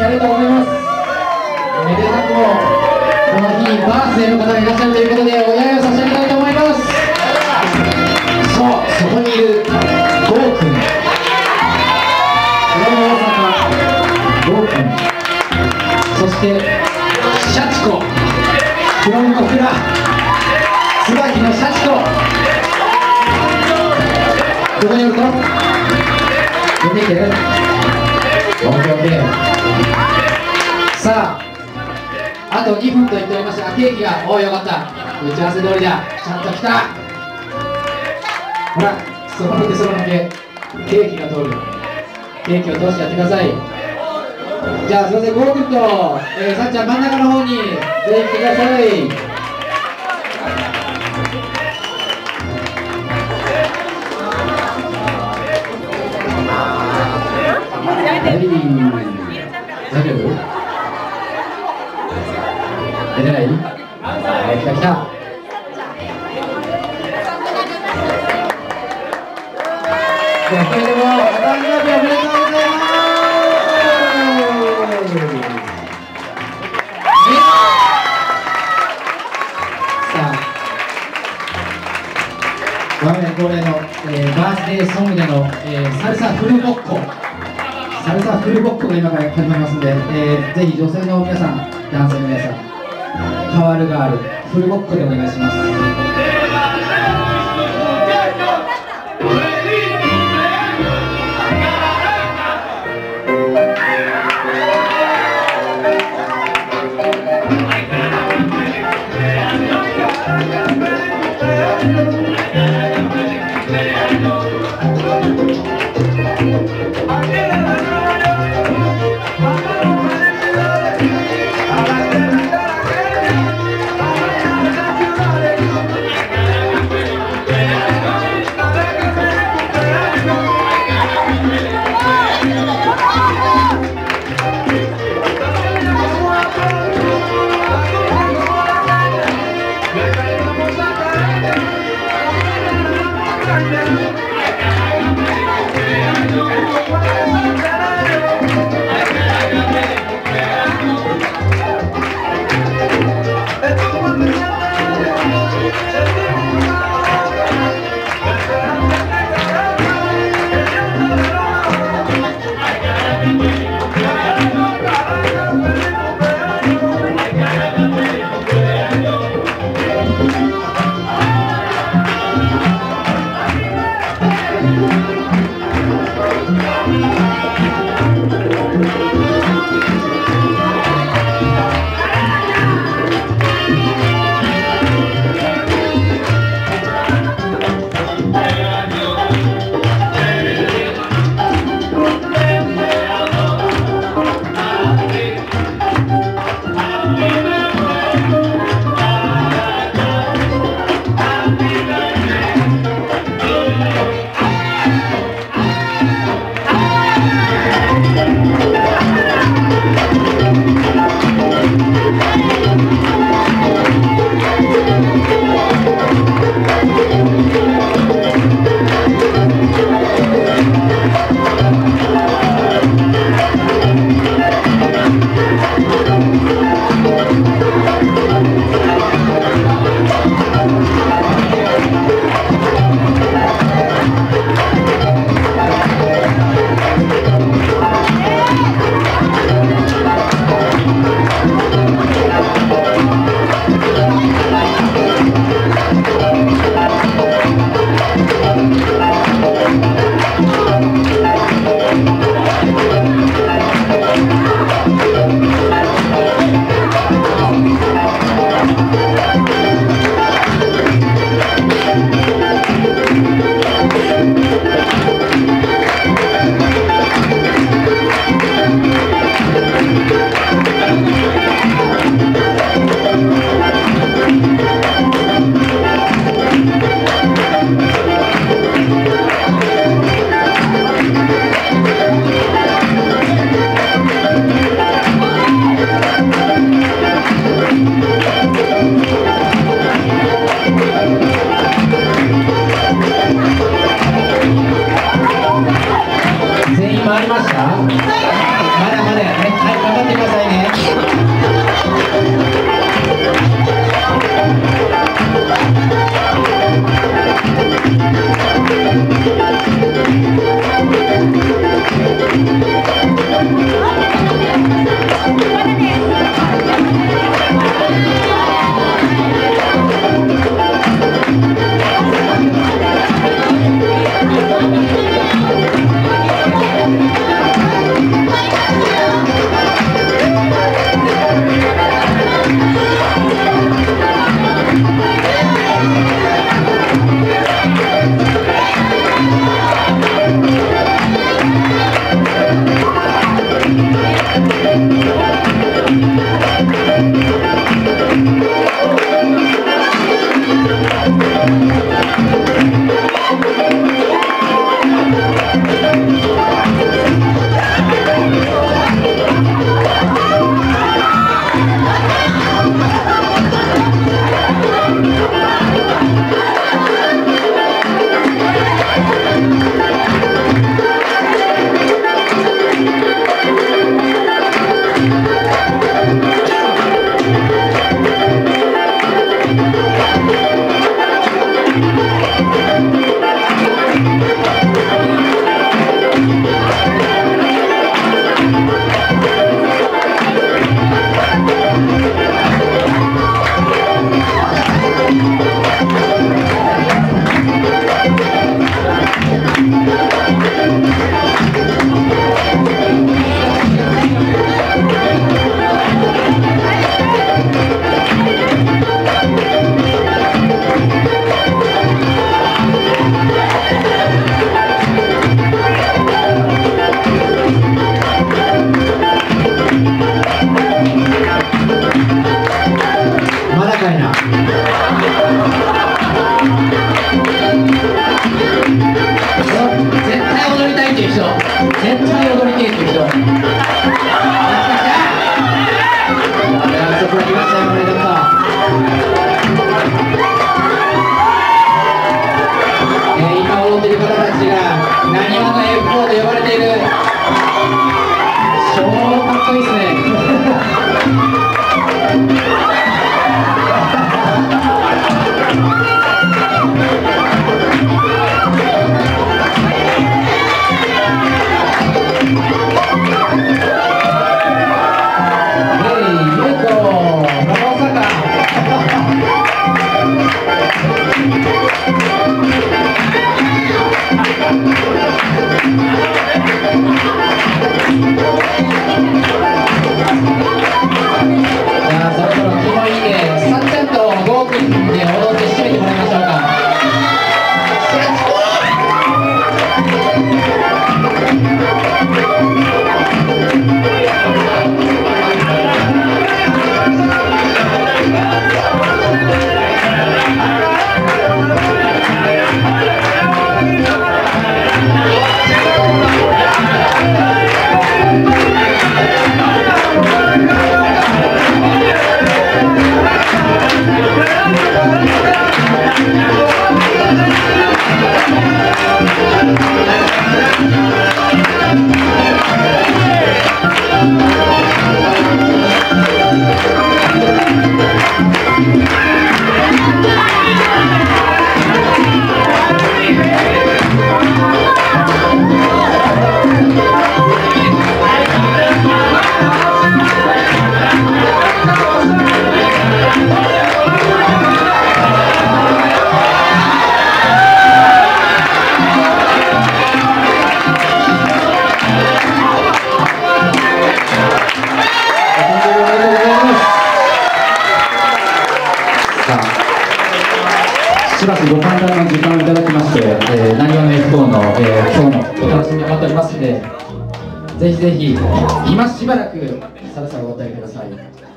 ありがとうございます。めでたくもこの日にバースデーの方がいらっしゃるということでお祝いを差し上げたいと思います。そう、そこにいるゴーくん、大阪ゴーくん、そしてシャチコ、黒の小倉、椿のシャチコ、ここにおると出てきてる。オッケーオッケー。さあ、あと2分と言っておりましたが、ケーキが、おお、よかった、打ち合わせ通りだ、ちゃんと来た。ほら、その向けその向け、ケーキが通る、ケーキを通してやってください。じゃあすいません、ゴーくんと、さっちゃん真ん中の方にぜひ来てください。はい、大丈夫？出れない？はい、来た来た。それでもお誕生日おめでとうございます。さあ、我々恒例の、バースデーソングでの、サルサフルボッコ、サルサフルボッコが今から始まりますので、ぜひ女性の皆さん、男性の皆さん、カワルガールフルボッコでお願いします。 しばしご歓談の時間をいただきまして、なにわの F4 の、今日のお楽しみを待っておりますので、ぜひぜひ今しばらくサラサラお渡りください。